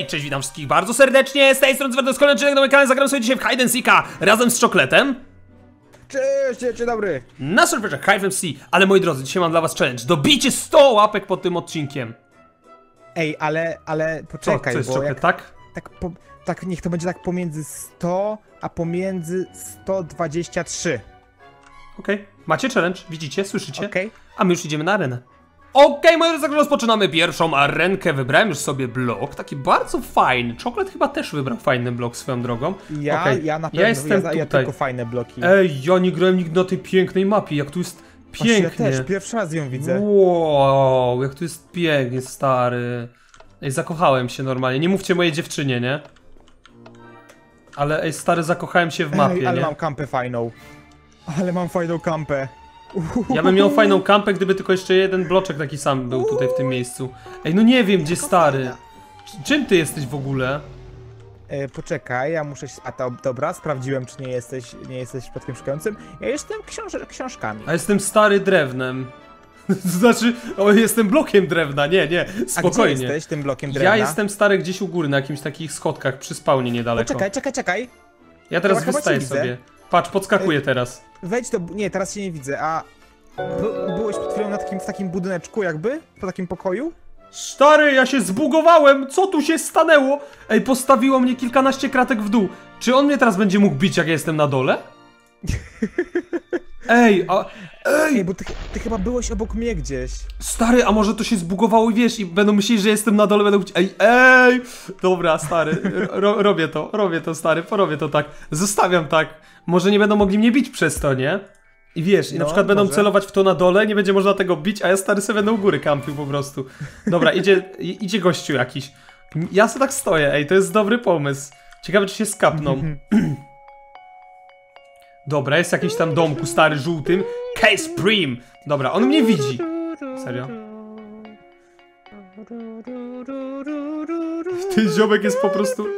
Hej, cześć, witam wszystkich bardzo serdecznie, z tej strony Zwerdos, kolejny odcinek na moim kanale. Zagram sobie dzisiaj w Hide and Seeka razem z Czokletem. Cześć, dzień dobry. Na serwerze Hide and Seek, ale moi drodzy, dzisiaj mam dla was challenge. Dobijcie 100 łapek pod tym odcinkiem. Ej, ale poczekaj, co jest, bo Czoklet, tak? tak niech to będzie tak pomiędzy 100, a pomiędzy 123. Okej, macie challenge, widzicie, słyszycie? Okej. A my już idziemy na arenę. Okej, moi drodzy, rozpoczynamy pierwszą arenkę. Wybrałem już sobie blok, taki bardzo fajny. Czoklet chyba też wybrał fajny blok swoją drogą. Ja na pewno, ja tylko fajne bloki. Ej, ja nie grałem nigdy na tej pięknej mapie, jak tu jest pięknie. Ja też, pierwszy raz ją widzę. Wow, jak tu jest pięknie, stary. Ej, zakochałem się normalnie, nie mówcie mojej dziewczynie, nie? Ale ej, stary, zakochałem się w mapie, ale nie? mam kampę fajną. Ale mam fajną kampę. Ja bym miał fajną kampę, gdyby tylko jeszcze jeden bloczek taki sam był tutaj w tym miejscu. Ej, no nie wiem, gdzie stary. Czym ty jesteś w ogóle? Poczekaj, ja muszę się... Dobra, sprawdziłem, czy nie jesteś przypadkiem szukającym. Ja jestem książkami. A jestem stary drewnem. To znaczy, jestem blokiem drewna, nie, spokojnie. A gdzie jesteś tym blokiem drewna? Ja jestem stary gdzieś u góry, na jakimś takich schodkach, przy spawnie niedaleko. Czekaj. Ja teraz Chyba wystaję cię sobie. widzę. Patrz, podskakuję teraz. Wejdź do... Nie, teraz się nie widzę, a... Byłeś przed chwilą w takim budyneczku jakby? W takim pokoju? Stary, ja się zbugowałem! Co tu się stanęło? Ej, postawiło mnie kilkanaście kratek w dół. Czy on mnie teraz będzie mógł bić, jak ja jestem na dole? Ej, Ej, bo ty chyba byłeś obok mnie gdzieś. Stary, a może to się zbugowało i wiesz, i będą myśleć, że jestem na dole, będą mówić, ej! Dobra, stary, robię to, stary, porobię to tak. Zostawiam tak. Może nie będą mogli mnie bić przez to, nie? I wiesz, i na przykład będą celować w to na dole, nie będzie można tego bić, a ja, stary, sobie będę u góry kampił po prostu. Dobra, idzie gościu jakiś. Ja sobie tak stoję, ej, to jest dobry pomysł. Ciekawe, czy się skapną. Dobra, jest jakiś tam domku, stary, żółtym. Case Prim! Dobra, on mnie widzi. Serio? Ten ziomek jest po prostu...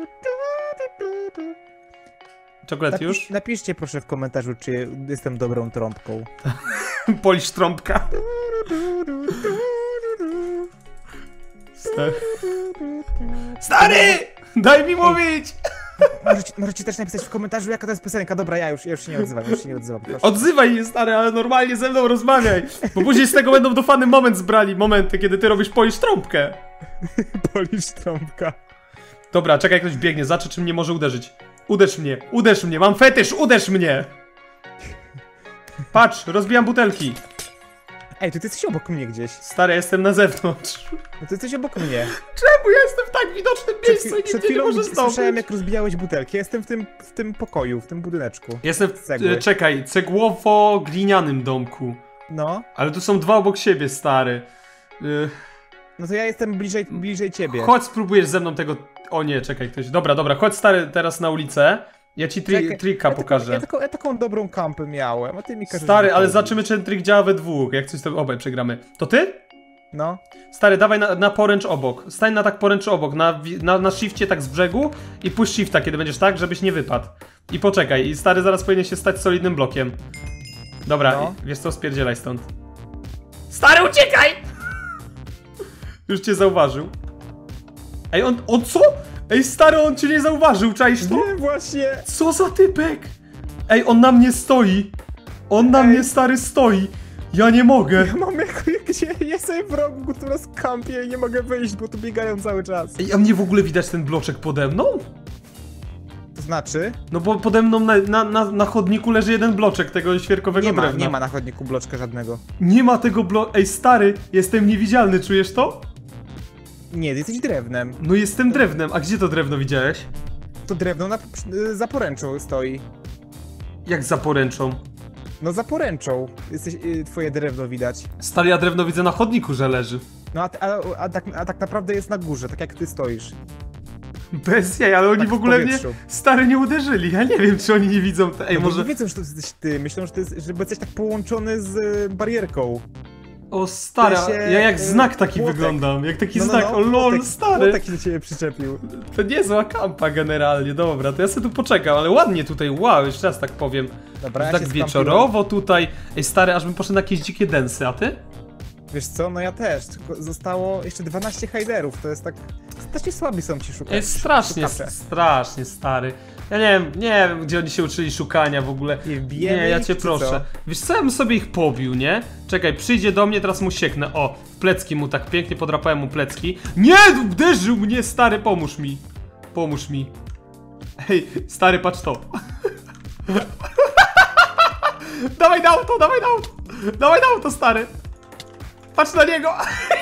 Czoklet już? Napiszcie proszę w komentarzu, czy jestem dobrą trąbką. Polisz trąbka. Stary! Daj mi mówić! Możecie też napisać w komentarzu, jaka to jest piosenka. Dobra, ja już się nie odzywam, proszę. Odzywaj się, stary, ale normalnie ze mną rozmawiaj. Bo później z tego będą dofany momenty, kiedy ty robisz polisz trąbkę. Polisz trąbka. Dobra, czekaj, ktoś biegnie, zobaczę, czy mnie może uderzyć. Uderz mnie, mam fetysz, uderz mnie! Patrz, rozbijam butelki. Ej, ty jesteś obok mnie gdzieś. Stary, jestem na zewnątrz. No ty jesteś obok mnie. Czemu ja jestem w tak widocznym miejscu i Przed nigdzie nie chwilą możesz słyszałem, zdążyć? jak rozbijałeś butelki. Jestem w tym pokoju, w tym budyneczku. Jestem Cegły. czekaj, cegłowo-glinianym domku. No. Ale tu są dwa obok siebie, stary. No to ja jestem bliżej ciebie. Chodź, spróbujesz ze mną tego... O nie, czekaj, ktoś... Dobra, chodź, stary, teraz na ulicę. Ja ci trika pokażę. Ja taką dobrą kampę miałem, a ty mi każesz... Stary, ale zobaczymy, czy ten trik działa we dwóch. Jak coś, to obaj przegramy. To ty? No. Stary, dawaj na poręcz obok. Stań na tak poręcz obok, na shifcie tak z brzegu i puść shifta, kiedy będziesz tak, żebyś nie wypadł. I poczekaj, i stary zaraz powinien się stać solidnym blokiem. Dobra, no. Wiesz co, spierdzielaj stąd. Stary, uciekaj! Już cię zauważył. Ej, on co? Ej, stary, on cię nie zauważył, czaisz to? Nie, właśnie. Co za typek? Ej, on na mnie stoi. On na mnie, stary, stoi. Ja nie mogę. Ja mam gdzie ja sobie w rogu, tu nas kampię i nie mogę wyjść, bo tu biegają cały czas. Ej, a mnie w ogóle widać ten bloczek pode mną? To znaczy? No bo pode mną na chodniku leży jeden bloczek tego świerkowego drewna. Nie ma na chodniku bloczka żadnego. Nie ma tego Ej, stary, jestem niewidzialny, czujesz to? Nie, ty jesteś drewnem. No jestem drewnem, a gdzie to drewno widziałeś? To drewno za poręczą stoi. Jak za poręczą? No za poręczą. Twoje drewno widać. Stary, ja drewno widzę na chodniku, że leży. No a tak naprawdę jest na górze, tak jak ty stoisz. Bez jaj, ale oni Tak w ogóle mnie, stary, nie uderzyli. Ja nie wiem, czy oni nie widzą. Ej, no może... nie wiedzą, że to jesteś ty. Myślą, że jesteś tak połączony z barierką. O, stary, ja jak znak taki płotek. wyglądam. Jak taki znak, o lol, stary. Płotek się do ciebie przyczepił. To niezła kampa generalnie, dobra, to ja sobie tu poczekam, ale ładnie tutaj, wow, jeszcze raz tak powiem. Dobra, ja tak się wieczorowo tutaj. Ej, stary, aż bym poszedł na jakieś dzikie densy, a ty? Wiesz co, no ja też, tylko zostało jeszcze 12 hajderów, to jest tak... Strasznie słabi są ci szukać. Jest strasznie, szukacze. strasznie stary. Ja nie wiem gdzie oni się uczyli szukania w ogóle. Nie, ja cię proszę. Co? Wiesz co, ja bym sobie ich pobił, nie? Czekaj, przyjdzie do mnie, teraz mu sieknę. O, plecki mu tak pięknie, podrapałem mu plecki. Nie, uderzył mnie, stary, pomóż mi. Pomóż mi. Hej, stary, patrz to. Dawaj na auto, dawaj na auto. Dawaj na auto, stary. Patrz na niego.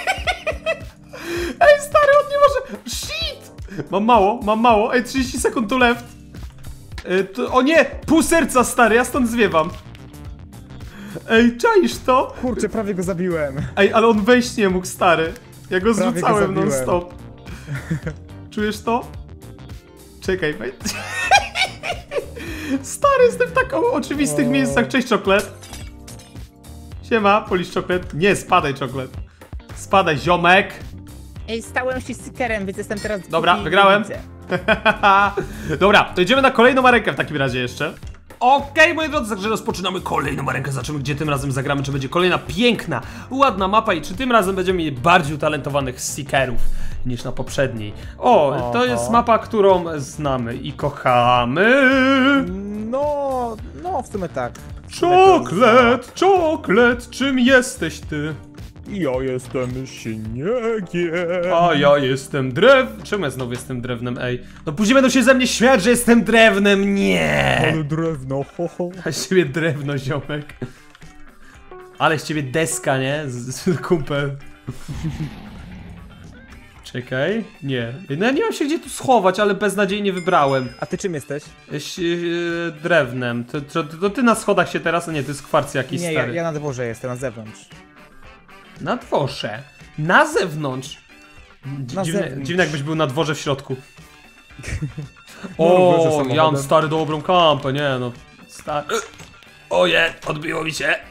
Ej, stary, on nie może... Shit! Mam mało. Ej, 30 sekund to left. O nie! Pół serca, stary, ja stąd zwiewam. Ej, czaisz to? Kurczę, prawie go zabiłem. Ej, ale on wejść nie mógł, stary. Ja go Prawie zrzucałem go non zabiłem. stop. Czujesz to? Czekaj, stary, jestem w tak oczywistych miejscach. Cześć, czoklet. Siema, polisz czoklet. Nie, spadaj, czoklet. Spadaj, ziomek. Ej, stałem się stickerem, więc jestem teraz... Dobra, wygrałem. Dobra, to idziemy na kolejną arenkę w takim razie jeszcze. Okej, moi drodzy, także rozpoczynamy kolejną arenkę. Zobaczymy, gdzie tym razem zagramy, czy będzie kolejna piękna, ładna mapa i czy tym razem będziemy mieli bardziej utalentowanych seekerów niż na poprzedniej. O, to jest mapa, którą znamy i kochamy. No, w sumie tak. Czoklet, czoklet, czym jesteś ty? Ja jestem śniegiem. A ja jestem Czemu ja znowu jestem drewnem, ej? No później będą się ze mnie śmiać, że jestem drewnem, nie! Ale drewno, ho, ho. A z ciebie drewno, ziomek. Ale z ciebie deska, nie? Z kumpel. Czekaj, nie. No ja nie mam się gdzie tu schować, ale beznadziejnie wybrałem. A ty czym jesteś? Drewnem. To ty na schodach się teraz, a nie, to jest kwarc jakiś Nie, stary. ja na dworze jestem, na zewnątrz. Na dworze. Na zewnątrz. Dziwne jakbyś był na dworze w środku. O, ja mam stary dobrą kampę, nie no. Stary. Oje, odbiło mi się.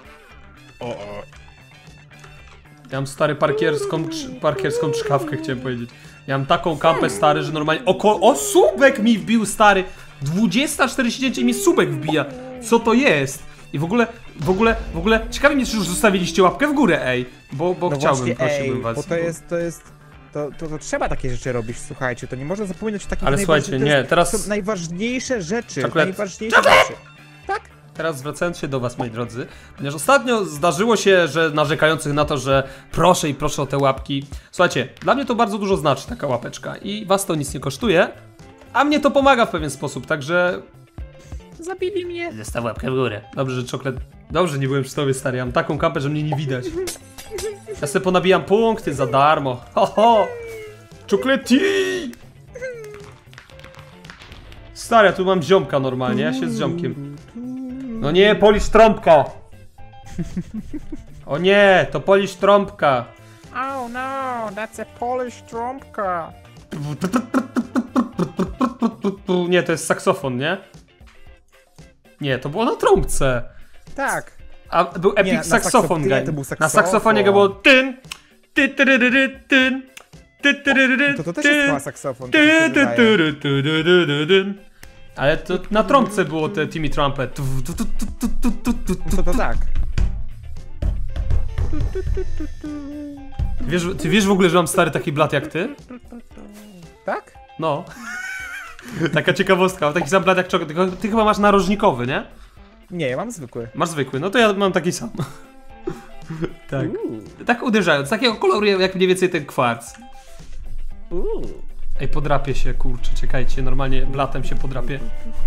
Ja mam stary parkierską czkawkę, chciałem powiedzieć. Ja mam taką kampę, stary, że normalnie... O, subek mi wbił, stary! 20:49 i mi subek wbija. Co to jest? I w ogóle, ciekawi mnie, czy już zostawiliście łapkę w górę, ej. Bo No chciałbym, właśnie, prosiłbym was. Bo to trzeba takie rzeczy robić, słuchajcie, to nie można zapominać o takich Ale słuchajcie, nie, teraz... są najważniejsze rzeczy, Czoklet. najważniejsze rzeczy. Tak? Teraz zwracając się do was, moi drodzy, ponieważ ostatnio zdarzyło się, że narzekających na to, że proszę i proszę o te łapki. Słuchajcie, dla mnie to bardzo dużo znaczy, taka łapeczka, i was to nic nie kosztuje, a mnie to pomaga w pewien sposób, także... Zabili mnie. Zostaw łapkę w górę. Dobrze, że czoklet... Dobrze, nie byłem przy tobie, stary, ja mam taką kampę, że mnie nie widać. Ja sobie ponabijam punkty za darmo. Ho, ho! Czokleti! Stary, ja tu mam ziomka normalnie, ja się z ziomkiem. No nie, polisz trąbka! O nie, to polisz trąbka. Oh no, that's a Polish trąbka. Nie, to jest saksofon, nie? Nie, to było na trąbce. Tak. A był epic Nie, na saksofon, nie, guy. to był Na saksofon. saksofonie go było tyn, ty, tyryryry, tyn, ty, tyryryry, To też tyn, jest chyba saksofon. ty, tak mi się ty, wydaje. tyry, tyryryry. Ale to na trąbce było te Timmy Trumpet. To tak. Ty wiesz w ogóle, że mam stary taki blat jak ty? Tak? No. Taka ciekawostka, mam taki sam blat jak czego, tylko ty chyba masz narożnikowy, nie? Nie, ja mam zwykły. Masz zwykły, no to ja mam taki sam. Tak. Tak uderzając, takiego koloru jak mniej więcej ten kwarc. Ej, podrapię się, kurczę, czekajcie, normalnie blatem się podrapię.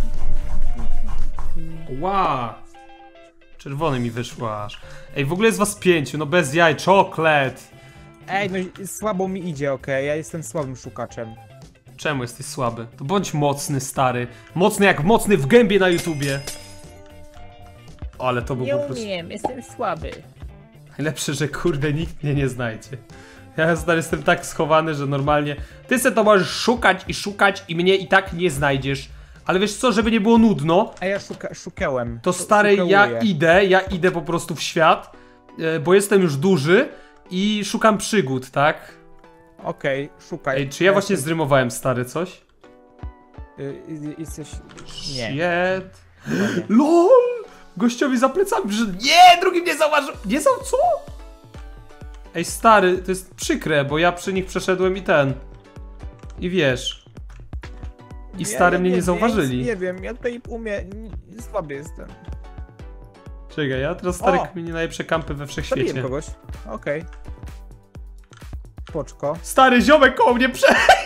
Wow. Czerwony mi wyszło aż. Ej, w ogóle jest was 5, no bez jaj, czoklet. Ej, no słabo mi idzie, okej? Ja jestem słabym szukaczem. Czemu jesteś słaby? To bądź mocny, stary. Mocny jak mocny w gębie na YouTubie. Ale to był po prostu... jestem słaby. Najlepsze, że kurde nikt mnie nie znajdzie. Ja stary jestem tak schowany, że normalnie... Ty se to możesz szukać i mnie i tak nie znajdziesz. Ale wiesz co, żeby nie było nudno, A ja szukałem. to stary, ja idę po prostu w świat, bo jestem już duży i szukam przygód, tak? Okej, szukaj. Ej, czy ja właśnie zrymowałem, stary, coś? Jesteś... Nie. Shit. LOL! Gościowi za plecami, że... Nie, drugi mnie zauważył! Nie co? Ej, stary, to jest przykre, bo ja przy nich przeszedłem i wiesz. I stary mnie nie zauważyli. Nie wiem, ja tutaj słaby jestem. Czekaj, ja teraz stary kminie najlepsze kampy we wszechświecie. Zabiłem kogoś. Okej. Poczko. Stary ziomek koło mnie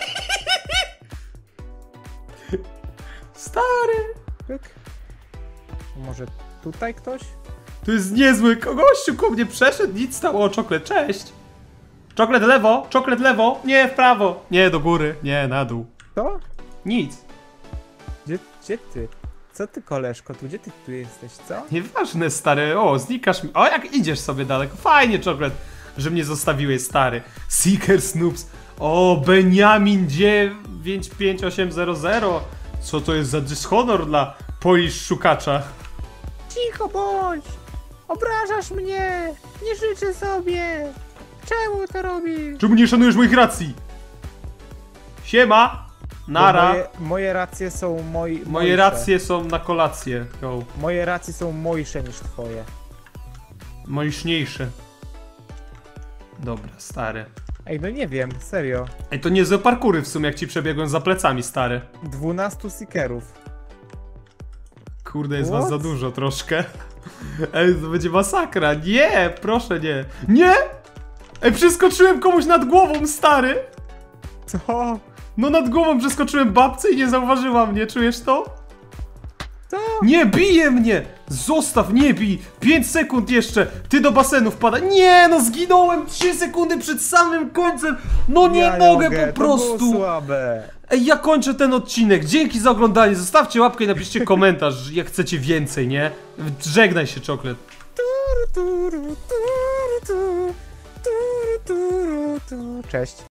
Stary! Pyk. Może tutaj ktoś? To jest niezły, gościu koło mnie przeszedł, nic stało. O, czoklet, cześć! Czoklet lewo, nie w prawo, nie do góry, nie na dół. Co? Nic. Gdzie ty? Co ty, koleżko? Gdzie ty tu jesteś, co? Nieważne, stary, o, znikasz mi. O, jak idziesz sobie daleko, fajnie, czoklet, że mnie zostawiłeś, stary. Seeker Snoops, o, Benjamin 95800. Co to jest za dyshonor dla Polish szukacza? Cicho bądź! Obrażasz mnie! Nie życzę sobie! Czemu to robisz? Czemu nie szanujesz moich racji? Siema! Nara! Moje racje są Moje racje są na kolację. Go. Moje racje są mojsze niż twoje. Mojszniejsze. Dobra, stary. Ej, no nie wiem, serio. Ej, to niezłe parkury w sumie, jak ci przebiegłem za plecami, stary. 12 seekerów. Kurde, jest was za dużo troszkę. Ej, to będzie masakra. Nie, proszę nie. Nie! Ej, przeskoczyłem komuś nad głową, stary! Co? No nad głową przeskoczyłem babce i nie zauważyła mnie, czujesz to? Co? Nie, bije mnie! Zostaw, nie bij! 5 sekund jeszcze! Ty do basenu wpada. Nie, no zginąłem 3 sekundy przed samym końcem! No nie mogę po prostu! To było słabe. Ej, ja kończę ten odcinek. Dzięki za oglądanie. Zostawcie łapkę i napiszcie komentarz, jak chcecie więcej, nie? Żegnaj się, czoklet. Cześć.